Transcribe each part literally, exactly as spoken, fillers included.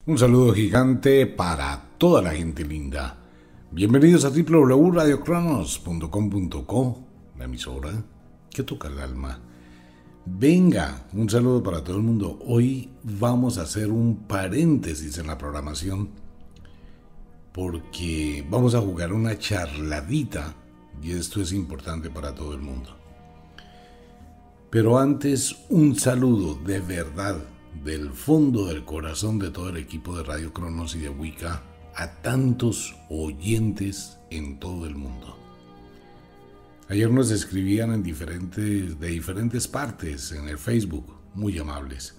Un saludo gigante para toda la gente linda. Bienvenidos a doble u doble u doble u punto radio cronos punto com punto co, la emisora que toca el alma. Venga, un saludo para todo el mundo. Hoy vamos a hacer un paréntesis en la programación porque vamos a jugar una charladita y esto es importante para todo el mundo. Pero antes, un saludo de verdad del fondo del corazón de todo el equipo de Radio Cronos y de Wicca a tantos oyentes en todo el mundo. Ayer nos escribían en diferentes, de diferentes partes en el Facebook, muy amables.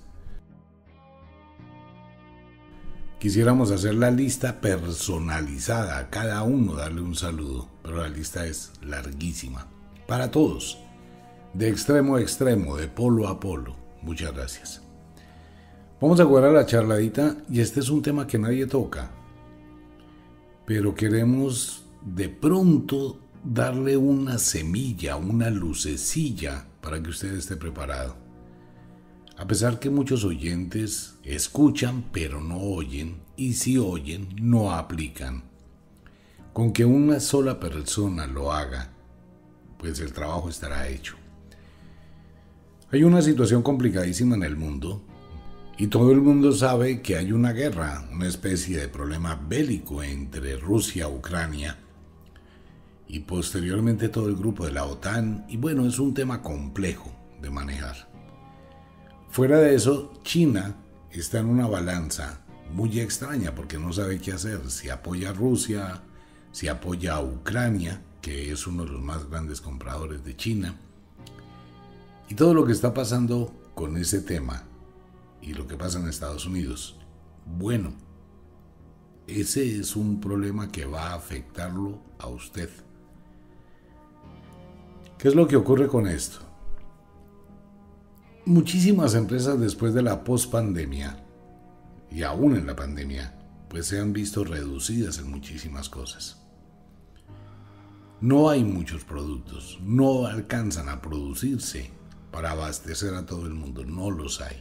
Quisiéramos hacer la lista personalizada, a cada uno darle un saludo, pero la lista es larguísima. Para todos, de extremo a extremo, de polo a polo. Muchas gracias. Vamos a jugar a la charladita y este es un tema que nadie toca, pero queremos de pronto darle una semilla, una lucecilla para que usted esté preparado. A pesar que muchos oyentes escuchan pero no oyen, y si oyen no aplican. Con que una sola persona lo haga, pues el trabajo estará hecho. Hay una situación complicadísima en el mundo. Y todo el mundo sabe que hay una guerra, una especie de problema bélico entre Rusia y Ucrania. Y posteriormente todo el grupo de la OTAN. Y bueno, es un tema complejo de manejar. Fuera de eso, China está en una balanza muy extraña porque no sabe qué hacer. Si apoya a Rusia, si apoya a Ucrania, que es uno de los más grandes compradores de China. Y todo lo que está pasando con ese tema. Y lo que pasa en Estados Unidos, bueno, ese es un problema que va a afectarlo a usted. ¿Qué es lo que ocurre con esto? Muchísimas empresas después de la pospandemia, y aún en la pandemia, pues se han visto reducidas en muchísimas cosas. No hay muchos productos, no alcanzan a producirse para abastecer a todo el mundo, no los hay.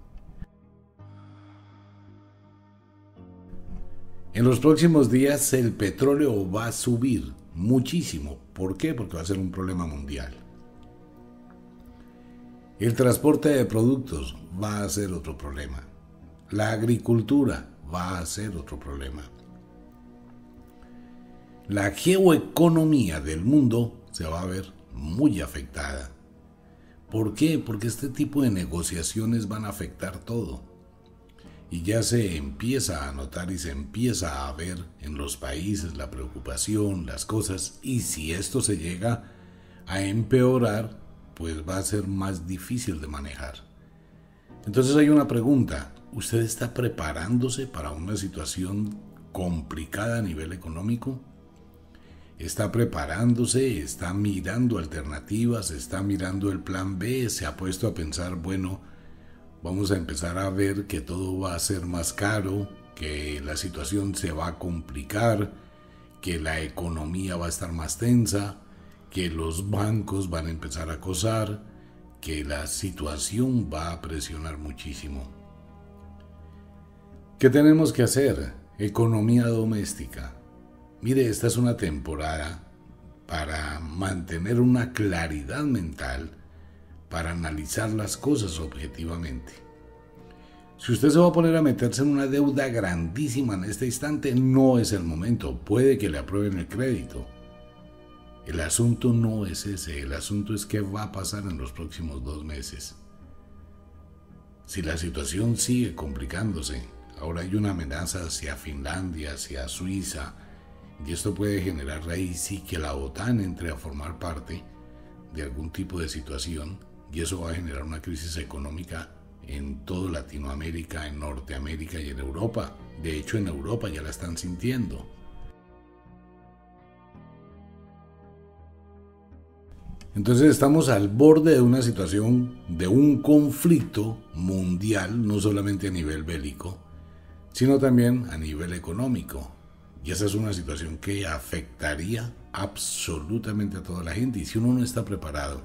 En los próximos días el petróleo va a subir muchísimo. ¿Por qué? Porque va a ser un problema mundial. El transporte de productos va a ser otro problema. La agricultura va a ser otro problema. La geoeconomía del mundo se va a ver muy afectada. ¿Por qué? Porque este tipo de negociaciones van a afectar todo. Y ya se empieza a notar y se empieza a ver en los países la preocupación, las cosas. Y si esto se llega a empeorar, pues va a ser más difícil de manejar. Entonces hay una pregunta. ¿Usted está preparándose para una situación complicada a nivel económico? ¿Está preparándose? ¿Está mirando alternativas? ¿Está mirando el plan B? ¿Se ha puesto a pensar, bueno, vamos a empezar a ver que todo va a ser más caro, que la situación se va a complicar, que la economía va a estar más tensa, que los bancos van a empezar a acosar, que la situación va a presionar muchísimo? ¿Qué tenemos que hacer? Economía doméstica. Mire, esta es una temporada para mantener una claridad mental, para analizar las cosas objetivamente. Si usted se va a poner a meterse en una deuda grandísima en este instante, no es el momento. Puede que le aprueben el crédito. El asunto no es ese. El asunto es qué va a pasar en los próximos dos meses. Si la situación sigue complicándose, ahora hay una amenaza hacia Finlandia, hacia Suiza, y esto puede generar ahí sí que la OTAN entre a formar parte de algún tipo de situación. Y eso va a generar una crisis económica en toda Latinoamérica, en Norteamérica y en Europa. De hecho, en Europa ya la están sintiendo. Entonces estamos al borde de una situación, de un conflicto mundial, no solamente a nivel bélico, sino también a nivel económico. Y esa es una situación que afectaría absolutamente a toda la gente. Y si uno no está preparado,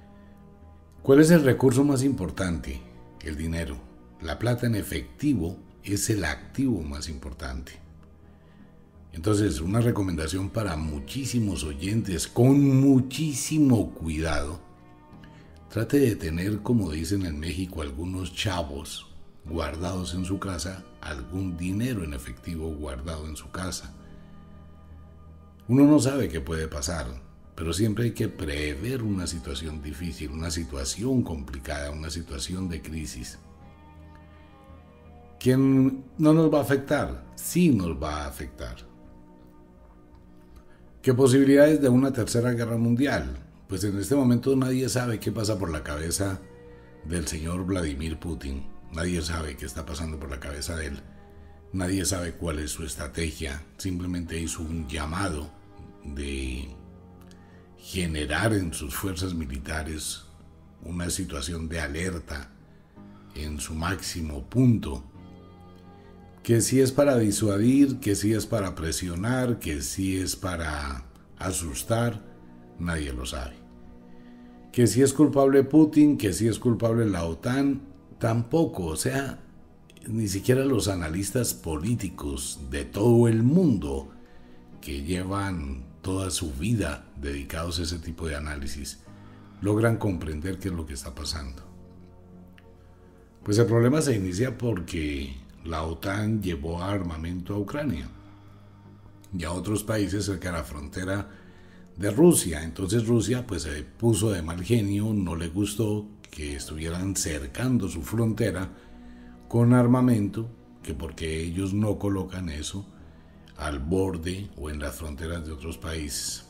¿cuál es el recurso más importante? El dinero. La plata en efectivo es el activo más importante. Entonces, una recomendación para muchísimos oyentes, con muchísimo cuidado, trate de tener, como dicen en México, algunos chavos guardados en su casa, algún dinero en efectivo guardado en su casa. Uno no sabe qué puede pasar, pero siempre hay que prever una situación difícil, una situación complicada, una situación de crisis. ¿Quién no nos va a afectar? Sí nos va a afectar. ¿Qué posibilidades de una tercera guerra mundial? Pues en este momento nadie sabe qué pasa por la cabeza del señor Vladimir Putin. Nadie sabe qué está pasando por la cabeza de él. Nadie sabe cuál es su estrategia. Simplemente hizo un llamado de generar en sus fuerzas militares una situación de alerta en su máximo punto. Que si es para disuadir, que si es para presionar, que si es para asustar, nadie lo sabe. Que si es culpable Putin, que si es culpable la OTAN, tampoco. O sea, ni siquiera los analistas políticos de todo el mundo que llevan toda su vida dedicados a ese tipo de análisis logran comprender qué es lo que está pasando. Pues el problema se inicia porque la OTAN llevó armamento a Ucrania y a otros países cerca de la frontera de Rusia. Entonces Rusia pues se puso de mal genio, no le gustó que estuvieran cercando su frontera con armamento, que porque ellos no colocan eso al borde o en las fronteras de otros países.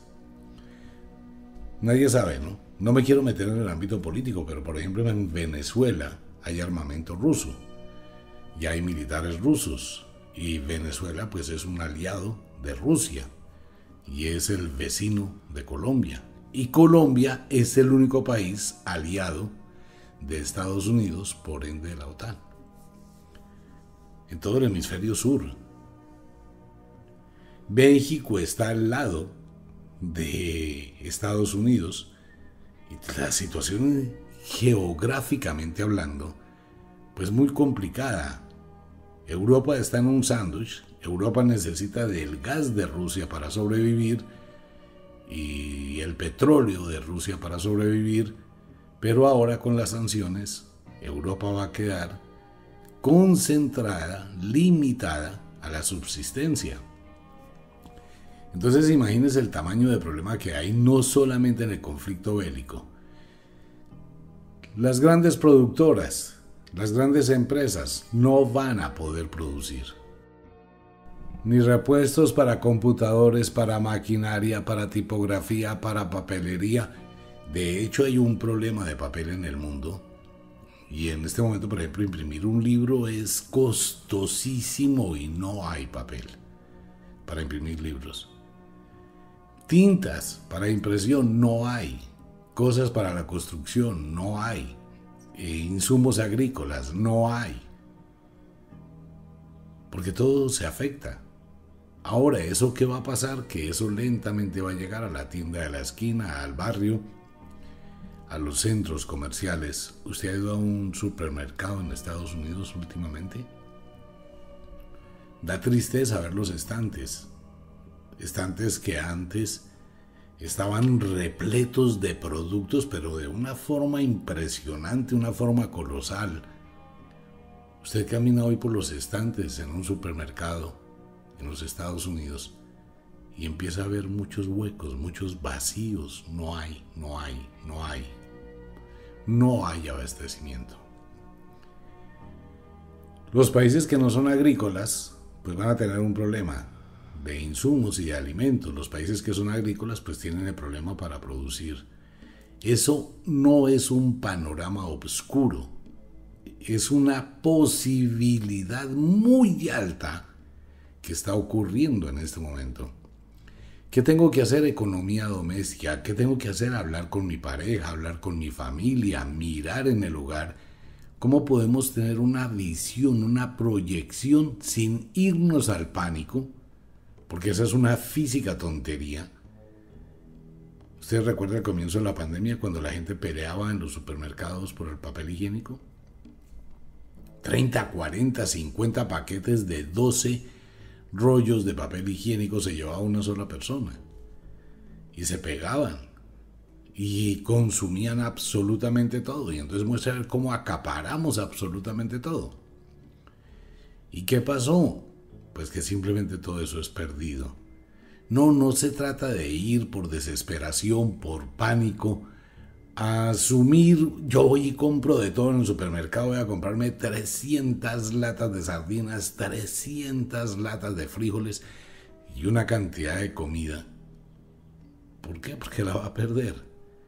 Nadie sabe, ¿no? No me quiero meter en el ámbito político, pero por ejemplo en Venezuela hay armamento ruso. Y hay militares rusos, y Venezuela pues es un aliado de Rusia y es el vecino de Colombia, y Colombia es el único país aliado de Estados Unidos, por ende de la OTAN, en todo el hemisferio sur. México está al lado de Estados Unidos y la situación geográficamente hablando pues muy complicada. Europa está en un sándwich. Europa necesita del gas de Rusia para sobrevivir y el petróleo de Rusia para sobrevivir, pero ahora con las sanciones Europa va a quedar concentrada, limitada a la subsistencia. Entonces imagínense el tamaño de problema que hay no solamente en el conflicto bélico. Las grandes productoras, las grandes empresas no van a poder producir. Ni repuestos para computadores, para maquinaria, para tipografía, para papelería. De hecho, hay un problema de papel en el mundo. Y en este momento, por ejemplo, imprimir un libro es costosísimo y no hay papel para imprimir libros. Tintas para impresión no hay. Cosas para la construcción no hay. E insumos agrícolas no hay, porque todo se afecta. Ahora, ¿eso qué va a pasar? Que eso lentamente va a llegar a la tienda de la esquina, al barrio, a los centros comerciales. ¿Usted ha ido a un supermercado en Estados Unidos últimamente? Da tristeza ver los estantes, estantes que antes estaban repletos de productos, pero de una forma impresionante, una forma colosal. Usted camina hoy por los estantes en un supermercado en los Estados Unidos y empieza a ver muchos huecos, muchos vacíos. No hay, no hay, no hay. No hay abastecimiento. Los países que no son agrícolas, pues van a tener un problema de insumos y de alimentos. Los países que son agrícolas pues tienen el problema para producir. Eso no es un panorama oscuro, es una posibilidad muy alta que está ocurriendo en este momento. ¿Qué tengo que hacer? Economía doméstica. ¿Qué tengo que hacer? Hablar con mi pareja, hablar con mi familia, mirar en el hogar. ¿Cómo podemos tener una visión, una proyección sin irnos al pánico? Porque esa es una física tontería. ¿Usted recuerda el comienzo de la pandemia cuando la gente peleaba en los supermercados por el papel higiénico? treinta, cuarenta, cincuenta paquetes de doce rollos de papel higiénico se llevaba una sola persona. Y se pegaban. Y consumían absolutamente todo. Y entonces muestra ver cómo acaparamos absolutamente todo. ¿Y qué pasó? Pues que simplemente todo eso es perdido. No, no se trata de ir por desesperación, por pánico, a asumir, yo voy y compro de todo en el supermercado, voy a comprarme trescientas latas de sardinas, trescientas latas de frijoles y una cantidad de comida. ¿Por qué? Porque la va a perder.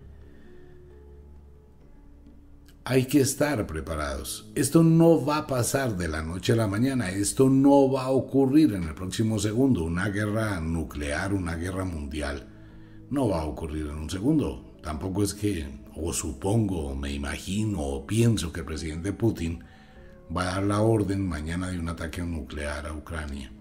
Hay que estar preparados. Esto no va a pasar de la noche a la mañana. Esto no va a ocurrir en el próximo segundo. Una guerra nuclear, una guerra mundial, no va a ocurrir en un segundo. Tampoco es que, o supongo, o me imagino, o pienso que el presidente Putin va a dar la orden mañana de un ataque nuclear a Ucrania.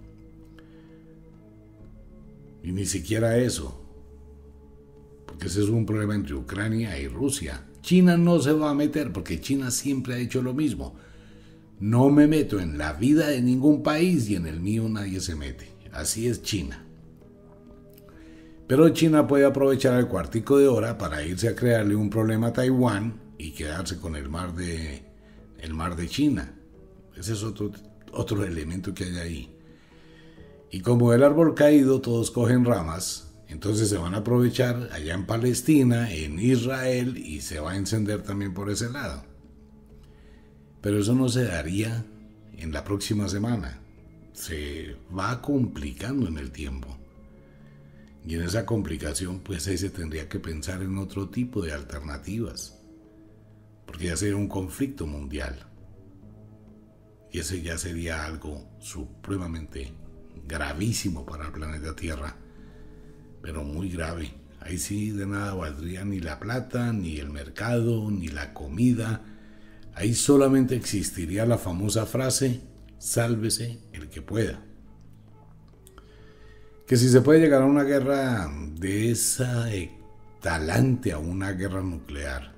Y ni siquiera eso. Porque ese es un problema entre Ucrania y Rusia. China no se va a meter porque China siempre ha hecho lo mismo. No me meto en la vida de ningún país y en el mío nadie se mete. Así es China. Pero China puede aprovechar el cuartico de hora para irse a crearle un problema a Taiwán y quedarse con el mar de, el mar de China. Ese es otro, otro elemento que hay ahí. Y como el árbol caído todos cogen ramas, entonces se van a aprovechar allá en Palestina, en Israel, y se va a encender también por ese lado. Pero eso no se daría en la próxima semana. Se va complicando en el tiempo. Y en esa complicación, pues ahí se tendría que pensar en otro tipo de alternativas. Porque ya sería un conflicto mundial. Y ese ya sería algo supremamente gravísimo para el planeta Tierra. Pero muy grave. Ahí sí de nada valdría ni la plata, ni el mercado, ni la comida. Ahí solamente existiría la famosa frase, sálvese el que pueda. Que si se puede llegar a una guerra de esa talante, a una guerra nuclear,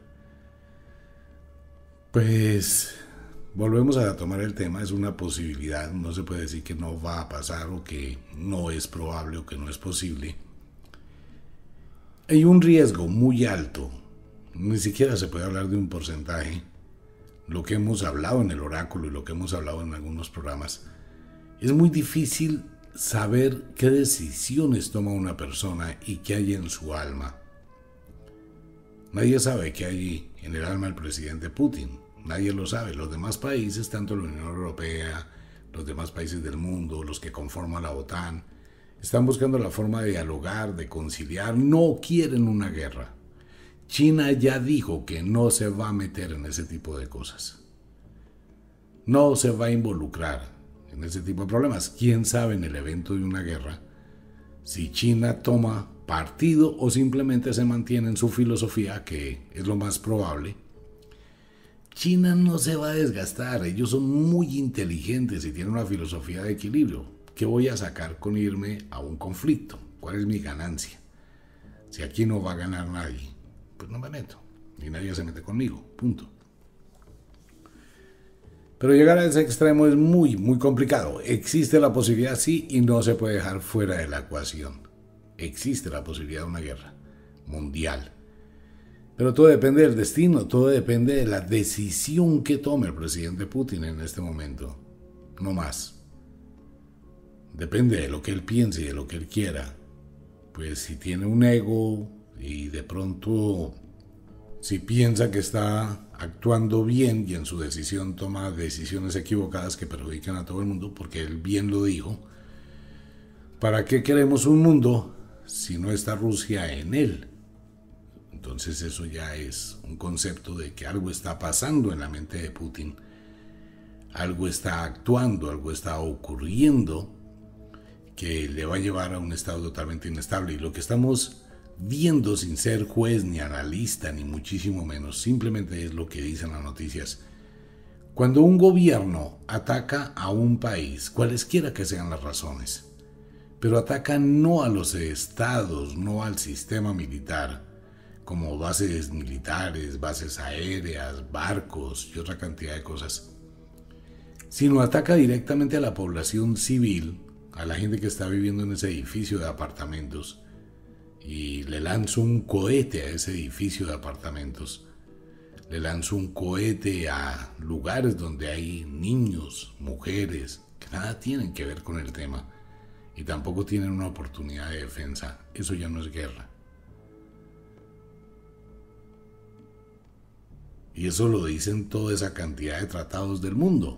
pues volvemos a tomar el tema, es una posibilidad, no se puede decir que no va a pasar o que no es probable o que no es posible. Hay un riesgo muy alto, ni siquiera se puede hablar de un porcentaje. Lo que hemos hablado en el oráculo y lo que hemos hablado en algunos programas, es muy difícil saber qué decisiones toma una persona y qué hay en su alma. Nadie sabe qué hay en el alma del presidente Putin, nadie lo sabe. Los demás países, tanto la Unión Europea, los demás países del mundo, los que conforman la OTAN, están buscando la forma de dialogar, de conciliar, no quieren una guerra. China ya dijo que no se va a meter en ese tipo de cosas. No se va a involucrar en ese tipo de problemas. ¿Quién sabe en el evento de una guerra si China toma partido o simplemente se mantiene en su filosofía, que es lo más probable? China no se va a desgastar, ellos son muy inteligentes y tienen una filosofía de equilibrio. ¿Qué voy a sacar con irme a un conflicto? ¿Cuál es mi ganancia? Si aquí no va a ganar nadie, pues no me meto. Y nadie se mete conmigo, punto. Pero llegar a ese extremo es muy, muy complicado. Existe la posibilidad, sí, y no se puede dejar fuera de la ecuación. Existe la posibilidad de una guerra mundial. Pero todo depende del destino, todo depende de la decisión que tome el presidente Putin en este momento. No más. Depende de lo que él piense y de lo que él quiera. Pues si tiene un ego y de pronto, si piensa que está actuando bien y en su decisión toma decisiones equivocadas que perjudican a todo el mundo, porque él bien lo dijo, ¿para qué queremos un mundo si no está Rusia en él? Entonces eso ya es un concepto de que algo está pasando en la mente de Putin, algo está actuando, algo está ocurriendo que le va a llevar a un estado totalmente inestable. Y lo que estamos viendo, sin ser juez ni analista ni muchísimo menos, simplemente es lo que dicen las noticias. Cuando un gobierno ataca a un país, cualesquiera que sean las razones, pero ataca no a los estados, no al sistema militar, como bases militares, bases aéreas, barcos y otra cantidad de cosas, sino ataca directamente a la población civil, a la gente que está viviendo en ese edificio de apartamentos, y le lanza un cohete a ese edificio de apartamentos, le lanza un cohete a lugares donde hay niños, mujeres, que nada tienen que ver con el tema, y tampoco tienen una oportunidad de defensa. Eso ya no es guerra. Y eso lo dicen toda esa cantidad de tratados del mundo.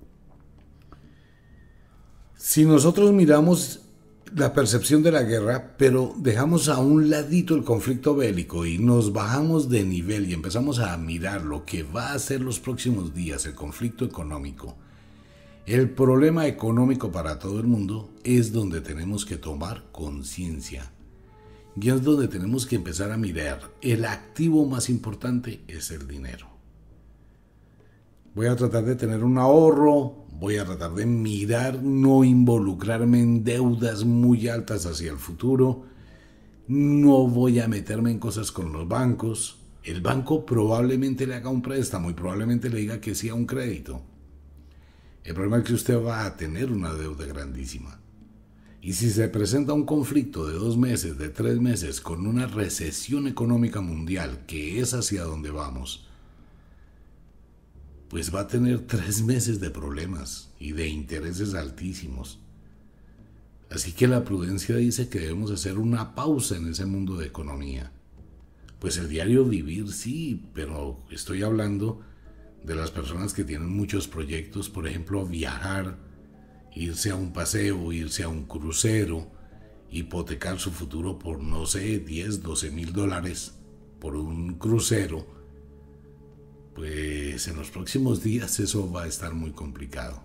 Si nosotros miramos la percepción de la guerra, pero dejamos a un ladito el conflicto bélico y nos bajamos de nivel y empezamos a mirar lo que va a ser los próximos días, el conflicto económico, el problema económico para todo el mundo, es donde tenemos que tomar conciencia. Y es donde tenemos que empezar a mirar. El activo más importante es el dinero. Voy a tratar de tener un ahorro, voy a tratar de mirar, no involucrarme en deudas muy altas hacia el futuro, no voy a meterme en cosas con los bancos. El banco probablemente le haga un préstamo y probablemente le diga que sí a un crédito. El problema es que usted va a tener una deuda grandísima. Y si se presenta un conflicto de dos meses, de tres meses, con una recesión económica mundial, que es hacia donde vamos, pues va a tener tres meses de problemas y de intereses altísimos. Así que la prudencia dice que debemos hacer una pausa en ese mundo de economía. Pues el diario vivir sí, pero estoy hablando de las personas que tienen muchos proyectos, por ejemplo, viajar, irse a un paseo, irse a un crucero, hipotecar su futuro por, no sé, diez, doce mil dólares por un crucero. Pues en los próximos días eso va a estar muy complicado.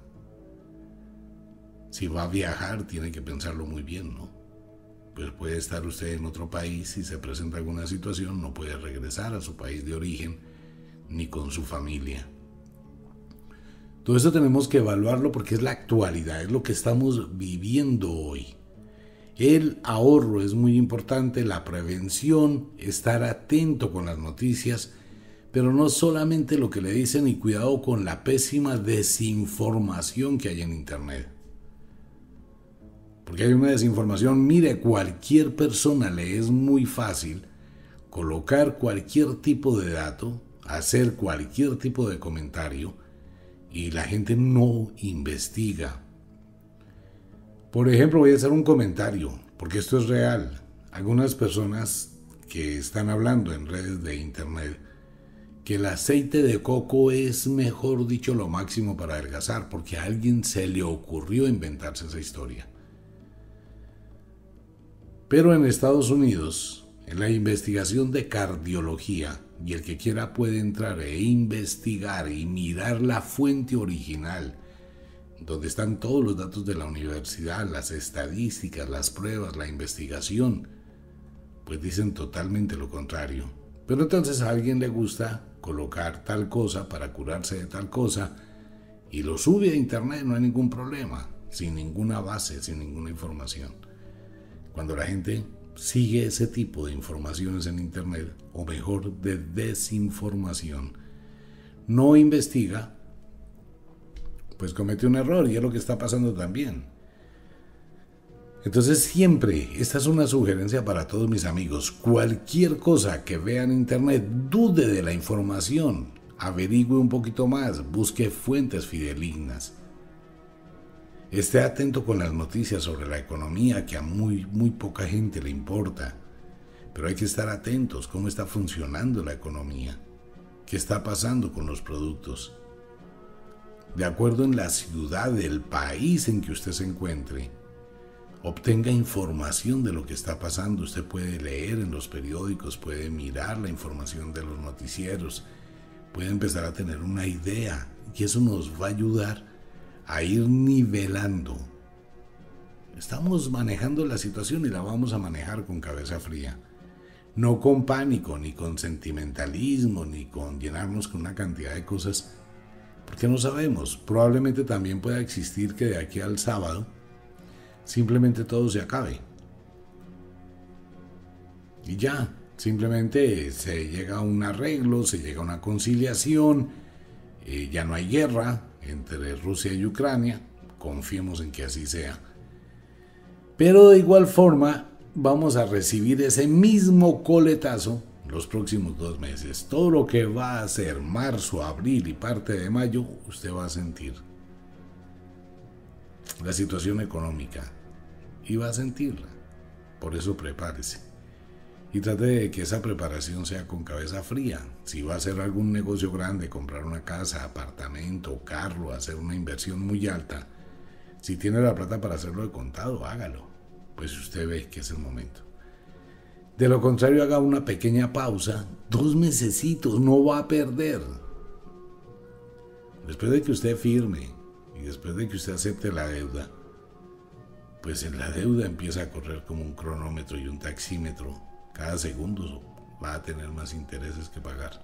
Si va a viajar, tiene que pensarlo muy bien, ¿no? Pues puede estar usted en otro país y se presenta alguna situación, no puede regresar a su país de origen ni con su familia. Todo esto tenemos que evaluarlo porque es la actualidad, es lo que estamos viviendo hoy. El ahorro es muy importante, la prevención, estar atento con las noticias, pero no solamente lo que le dicen, y cuidado con la pésima desinformación que hay en Internet. Porque hay una desinformación, mire, cualquier persona le es muy fácil colocar cualquier tipo de dato, hacer cualquier tipo de comentario, y la gente no investiga. Por ejemplo, voy a hacer un comentario, porque esto es real. Algunas personas que están hablando en redes de internet que el aceite de coco es, mejor dicho, lo máximo para adelgazar, porque a alguien se le ocurrió inventarse esa historia. Pero en Estados Unidos, en la investigación de cardiología, y el que quiera puede entrar e investigar y mirar la fuente original, donde están todos los datos de la universidad, las estadísticas, las pruebas, la investigación, pues dicen totalmente lo contrario. Pero entonces a alguien le gusta colocar tal cosa para curarse de tal cosa y lo sube a internet, no hay ningún problema, sin ninguna base, sin ninguna información. Cuando la gente sigue ese tipo de informaciones en internet, o mejor, de desinformación, no investiga, pues comete un error, y es lo que está pasando también. Entonces siempre, esta es una sugerencia para todos mis amigos, cualquier cosa que vea en internet, dude de la información, averigüe un poquito más, busque fuentes fidedignas. Esté atento con las noticias sobre la economía, que a muy, muy poca gente le importa. Pero hay que estar atentos, cómo está funcionando la economía, qué está pasando con los productos. De acuerdo en la ciudad, el país en que usted se encuentre, obtenga información de lo que está pasando. Usted puede leer en los periódicos, puede mirar la información de los noticieros, puede empezar a tener una idea, y eso nos va a ayudar a ir nivelando. Estamos manejando la situación y la vamos a manejar con cabeza fría, no con pánico, ni con sentimentalismo, ni con llenarnos con una cantidad de cosas, porque no sabemos. Probablemente también pueda existir que de aquí al sábado simplemente todo se acabe y ya, simplemente se llega a un arreglo, se llega a una conciliación, eh, ya no hay guerra, entre Rusia y Ucrania, confiemos en que así sea. Pero de igual forma vamos a recibir ese mismo coletazo los próximos dos meses. Todo lo que va a ser marzo, abril y parte de mayo, usted va a sentir la situación económica y va a sentirla. Por eso prepárese y trate de que esa preparación sea con cabeza fría. Si va a hacer algún negocio grande, comprar una casa, apartamento, carro, hacer una inversión muy alta, si tiene la plata para hacerlo de contado, hágalo, pues usted ve que es el momento. De lo contrario, haga una pequeña pausa, dos mesecitos, no va a perder. Después de que usted firme y después de que usted acepte la deuda, pues en la deuda empieza a correr como un cronómetro y un taxímetro. Cada segundo va a tener más intereses que pagar.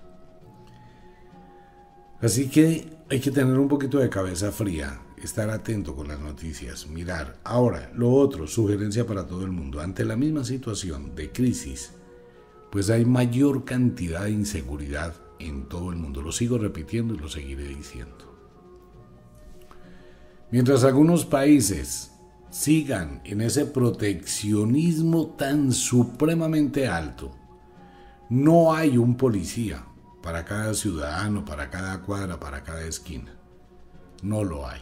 Así que hay que tener un poquito de cabeza fría, estar atento con las noticias, mirar. Ahora, lo otro, sugerencia para todo el mundo. Ante la misma situación de crisis, pues hay mayor cantidad de inseguridad en todo el mundo. Lo sigo repitiendo y lo seguiré diciendo. Mientras algunos países sigan en ese proteccionismo tan supremamente alto, no hay un policía para cada ciudadano, para cada cuadra, para cada esquina. No lo hay.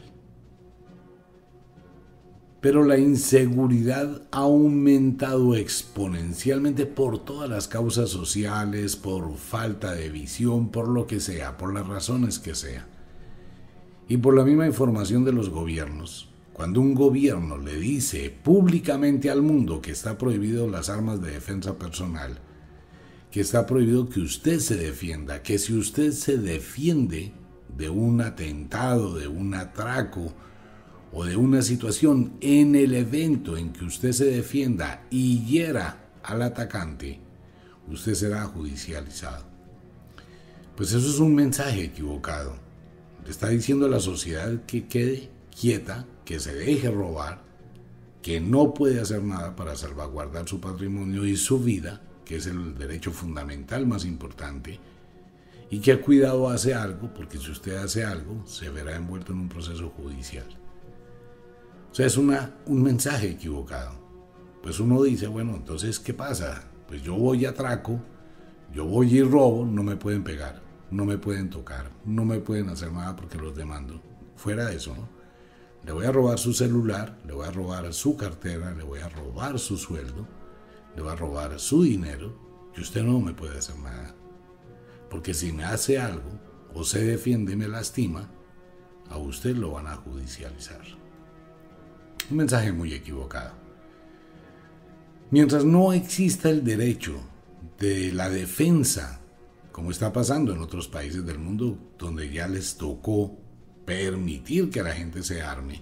Pero la inseguridad ha aumentado exponencialmente por todas las causas sociales, por falta de visión, por lo que sea, por las razones que sea. Y por la misma información de los gobiernos. Cuando un gobierno le dice públicamente al mundo que está prohibido las armas de defensa personal, que está prohibido que usted se defienda, que si usted se defiende de un atentado, de un atraco o de una situación en el evento en que usted se defienda y hiera al atacante, usted será judicializado. Pues eso es un mensaje equivocado. Le está diciendo a la sociedad que quede quieta, que se deje robar, que no puede hacer nada para salvaguardar su patrimonio y su vida, que es el derecho fundamental más importante, y que a cuidado hace algo, porque si usted hace algo, se verá envuelto en un proceso judicial. O sea, es una, un mensaje equivocado. Pues uno dice, bueno, entonces, ¿qué pasa? Pues yo voy y atraco, yo voy y robo, no me pueden pegar, no me pueden tocar, no me pueden hacer nada porque los demando. Fuera de eso, ¿no? Le voy a robar su celular, le voy a robar su cartera, le voy a robar su sueldo, le voy a robar su dinero, y usted no me puede hacer nada. Porque si me hace algo, o se defiende y me lastima, a usted lo van a judicializar. Un mensaje muy equivocado. Mientras no exista el derecho de la defensa, como está pasando en otros países del mundo, donde ya les tocó permitir que la gente se arme,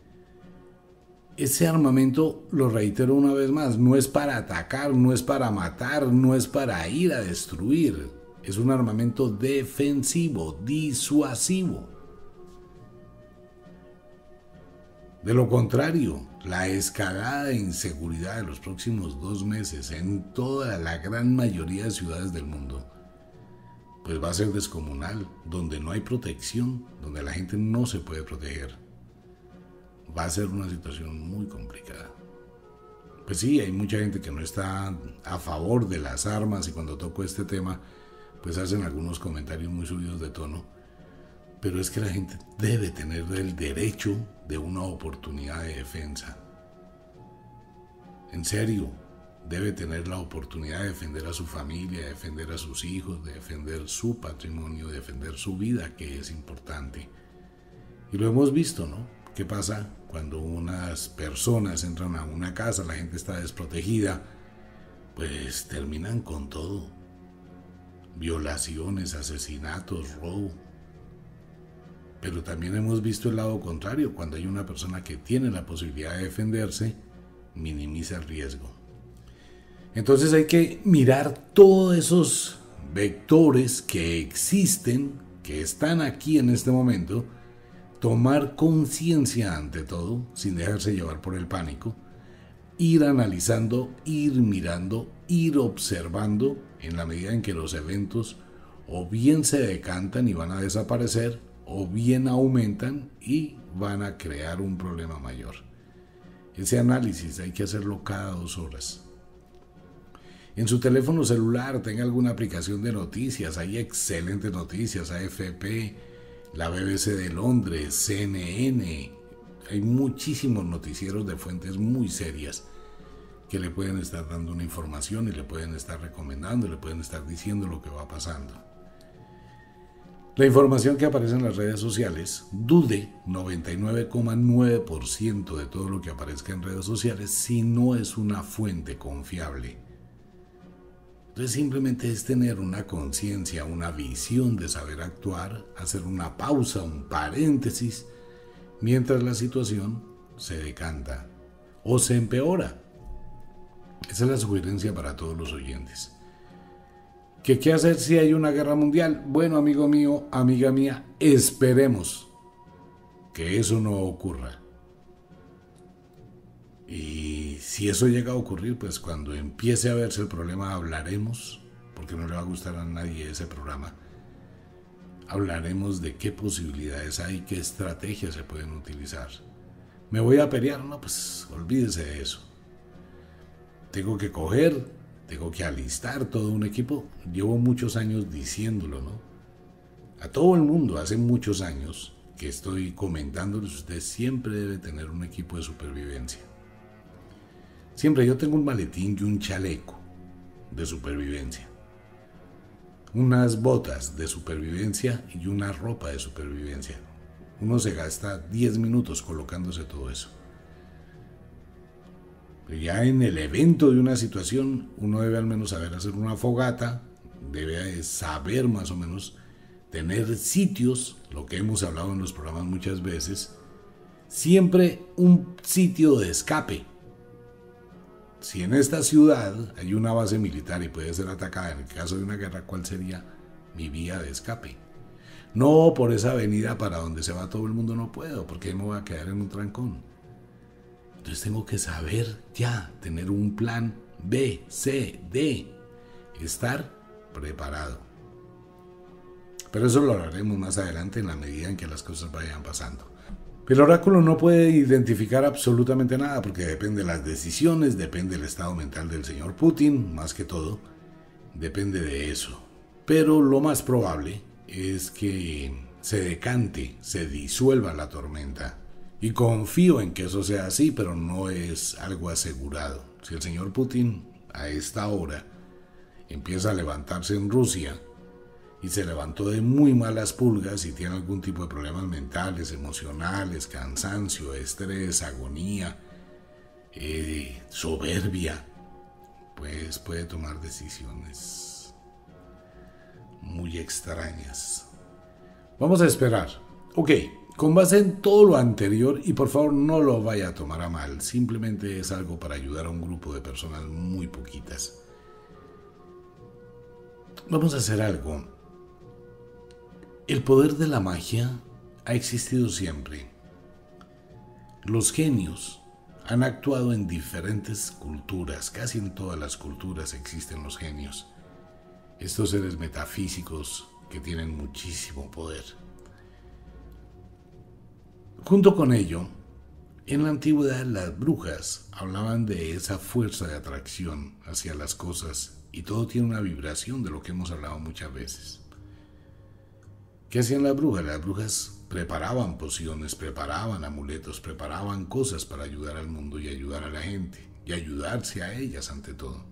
ese armamento, lo reitero una vez más, no es para atacar, no es para matar, no es para ir a destruir. Es un armamento defensivo, disuasivo. De lo contrario, la escalada de inseguridad de los próximos dos meses en toda la gran mayoría de ciudades del mundo, pues va a ser descomunal, donde no hay protección, donde la gente no se puede proteger. Va a ser una situación muy complicada. Pues sí, hay mucha gente que no está a favor de las armas y cuando toco este tema, pues hacen algunos comentarios muy subidos de tono. Pero es que la gente debe tener el derecho de una oportunidad de defensa. En serio, debe tener la oportunidad de defender a su familia, de defender a sus hijos, de defender su patrimonio, de defender su vida, que es importante. Y lo hemos visto, ¿no? ¿Qué pasa cuando unas personas entran a una casa, la gente está desprotegida? Pues terminan con todo. Violaciones, asesinatos, robo. Pero también hemos visto el lado contrario, cuando hay una persona que tiene la posibilidad de defenderse, minimiza el riesgo. Entonces hay que mirar todos esos vectores que existen, que están aquí en este momento, tomar conciencia ante todo, sin dejarse llevar por el pánico, ir analizando, ir mirando, ir observando en la medida en que los eventos o bien se decantan y van a desaparecer, o bien aumentan y van a crear un problema mayor. Ese análisis hay que hacerlo cada dos horas. En su teléfono celular tenga alguna aplicación de noticias, hay excelentes noticias, A F P, la B B C de Londres, C N N, hay muchísimos noticieros de fuentes muy serias que le pueden estar dando una información y le pueden estar recomendando, le pueden estar diciendo lo que va pasando. La información que aparece en las redes sociales, dude noventa y nueve coma nueve por ciento de todo lo que aparezca en redes sociales si no es una fuente confiable. Entonces simplemente es tener una conciencia, una visión de saber actuar, hacer una pausa, un paréntesis, mientras la situación se decanta o se empeora. Esa es la sugerencia para todos los oyentes. ¿Qué, qué hacer si hay una guerra mundial? Bueno, amigo mío, amiga mía, esperemos que eso no ocurra. Y si eso llega a ocurrir, pues cuando empiece a verse el problema hablaremos, porque no le va a gustar a nadie ese programa, hablaremos de qué posibilidades hay, qué estrategias se pueden utilizar. ¿Me voy a pelear? No, pues olvídese de eso. Tengo que coger, tengo que alistar todo un equipo. Llevo muchos años diciéndolo, ¿no? A todo el mundo, hace muchos años que estoy comentándoles, usted siempre debe tener un equipo de supervivencia. Siempre yo tengo un maletín y un chaleco de supervivencia, unas botas de supervivencia y una ropa de supervivencia. Uno se gasta diez minutos colocándose todo eso. Pero ya en el evento de una situación, uno debe al menos saber hacer una fogata, debe saber más o menos tener sitios, lo que hemos hablado en los programas muchas veces, siempre un sitio de escape. Si en esta ciudad hay una base militar y puede ser atacada en el caso de una guerra, ¿cuál sería mi vía de escape? No, por esa avenida para donde se va todo el mundo no puedo, porque ahí me voy a quedar en un trancón. Entonces tengo que saber ya, tener un plan B, C, D, estar preparado. Pero eso lo hablaremos más adelante en la medida en que las cosas vayan pasando. El oráculo no puede identificar absolutamente nada porque depende de las decisiones, depende del estado mental del señor Putin, más que todo, depende de eso. Pero lo más probable es que se decante, se disuelva la tormenta. Y confío en que eso sea así, pero no es algo asegurado. Si el señor Putin a esta hora empieza a levantarse en Rusia y se levantó de muy malas pulgas y tiene algún tipo de problemas mentales, emocionales, cansancio, estrés, agonía, eh, soberbia, pues puede tomar decisiones muy extrañas. Vamos a esperar. Ok, con base en todo lo anterior, y por favor no lo vaya a tomar a mal, simplemente es algo para ayudar a un grupo de personas muy poquitas. Vamos a hacer algo. El poder de la magia ha existido siempre. Los genios han actuado en diferentes culturas, casi en todas las culturas existen los genios. Estos seres metafísicos que tienen muchísimo poder. Junto con ello, en la antigüedad las brujas hablaban de esa fuerza de atracción hacia las cosas y todo tiene una vibración de lo que hemos hablado muchas veces. ¿Qué hacían las brujas? Las brujas preparaban pociones, preparaban amuletos, preparaban cosas para ayudar al mundo y ayudar a la gente y ayudarse a ellas ante todo.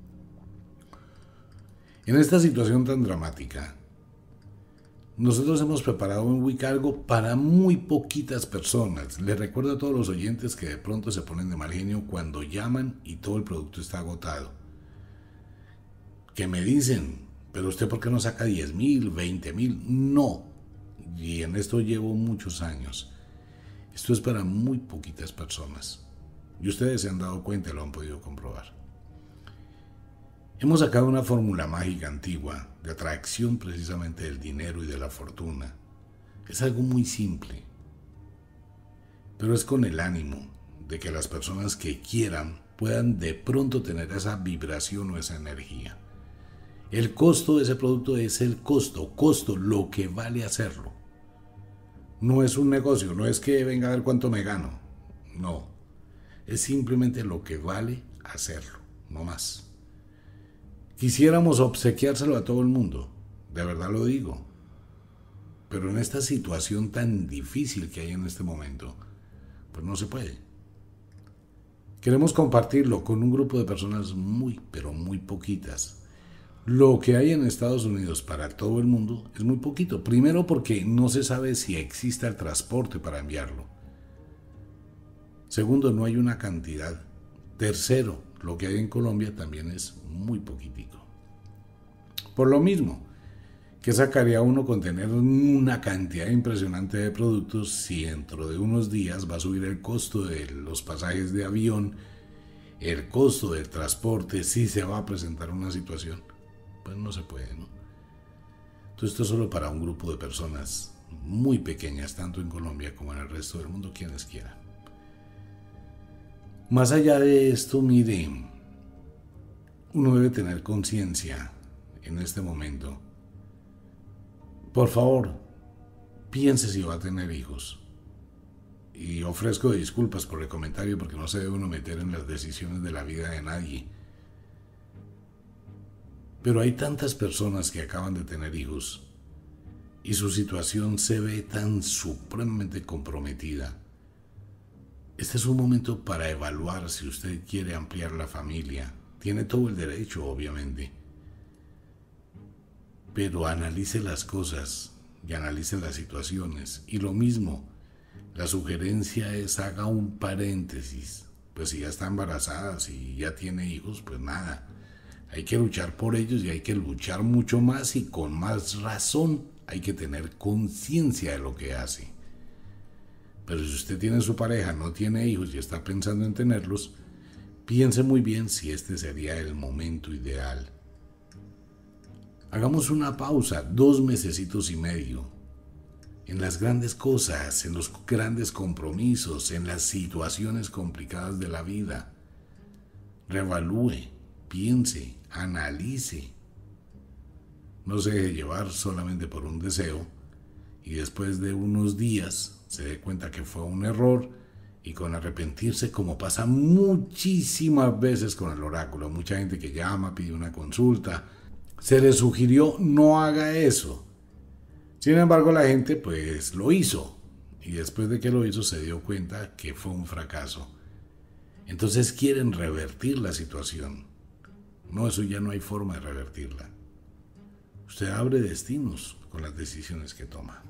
En esta situación tan dramática, nosotros hemos preparado un Wicca algo para muy poquitas personas. Les recuerdo a todos los oyentes que de pronto se ponen de mal genio cuando llaman y todo el producto está agotado. Que me dicen, pero usted ¿por qué no saca diez mil, veinte mil? No. Y en esto llevo muchos años. Esto es para muy poquitas personas. Y ustedes se han dado cuenta y lo han podido comprobar. Hemos sacado una fórmula mágica antigua de atracción precisamente del dinero y de la fortuna. Es algo muy simple, pero es con el ánimo de que las personas que quieran puedan de pronto tener esa vibración o esa energía. El costo de ese producto es el costo, costo, lo que vale hacerlo. No es un negocio, no es que venga a ver cuánto me gano. No, es simplemente lo que vale hacerlo, no más. Quisiéramos obsequiárselo a todo el mundo, de verdad lo digo. Pero en esta situación tan difícil que hay en este momento, pues no se puede. Queremos compartirlo con un grupo de personas muy, pero muy poquitas. Lo que hay en Estados Unidos para todo el mundo es muy poquito. Primero porque no se sabe si existe el transporte para enviarlo. Segundo, no hay una cantidad. Tercero, lo que hay en Colombia también es muy poquitico. Por lo mismo, ¿qué sacaría uno con tener una cantidad impresionante de productos si dentro de unos días va a subir el costo de los pasajes de avión, el costo del transporte, si se va a presentar una situación? Pues no se puede, ¿no? Entonces esto es solo para un grupo de personas muy pequeñas, tanto en Colombia como en el resto del mundo, quienes quieran. Más allá de esto, mire, uno debe tener conciencia en este momento. Por favor, piense si va a tener hijos. Y ofrezco disculpas por el comentario porque no se debe uno meter en las decisiones de la vida de nadie. Pero hay tantas personas que acaban de tener hijos y su situación se ve tan supremamente comprometida. Este es un momento para evaluar si usted quiere ampliar la familia. Tiene todo el derecho, obviamente. Pero analice las cosas y analice las situaciones. Y lo mismo, la sugerencia es haga un paréntesis. Pues si ya está embarazada, si ya tiene hijos, pues nada. Hay que luchar por ellos y hay que luchar mucho más y con más razón. Hay que tener conciencia de lo que hace. Pero si usted tiene su pareja, no tiene hijos y está pensando en tenerlos, piense muy bien si este sería el momento ideal. Hagamos una pausa, dos mesecitos y medio, en las grandes cosas, en los grandes compromisos, en las situaciones complicadas de la vida. Reevalúe, piense, analice. No se deje llevar solamente por un deseo y después de unos días se dé cuenta que fue un error y con arrepentirse, como pasa muchísimas veces con el oráculo. Mucha gente que llama, pide una consulta, se le sugirió no haga eso. Sin embargo, la gente pues lo hizo y después de que lo hizo se dio cuenta que fue un fracaso. Entonces quieren revertir la situación. No, eso ya no hay forma de revertirla. Usted abre destinos con las decisiones que toma.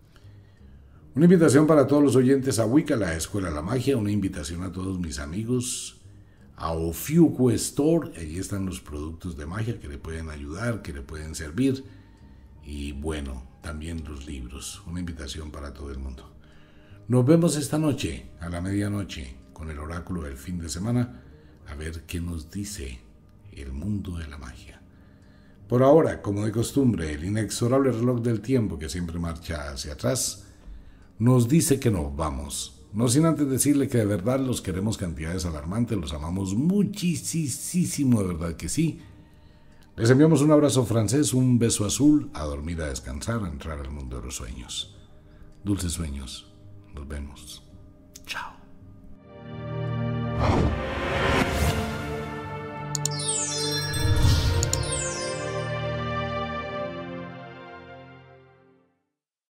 Una invitación para todos los oyentes a Wicca, la Escuela de la Magia. Una invitación a todos mis amigos a Ofiuco Store. Allí están los productos de magia que le pueden ayudar, que le pueden servir. Y bueno, también los libros. Una invitación para todo el mundo. Nos vemos esta noche a la medianoche con el oráculo del fin de semana. A ver qué nos dice el mundo de la magia. Por ahora, como de costumbre, el inexorable reloj del tiempo que siempre marcha hacia atrás nos dice que nos vamos. No sin antes decirle que de verdad los queremos cantidades alarmantes, los amamos muchísimo, de verdad que sí. Les enviamos un abrazo francés, un beso azul, a dormir, a descansar, a entrar al mundo de los sueños. Dulces sueños. Nos vemos. Chao.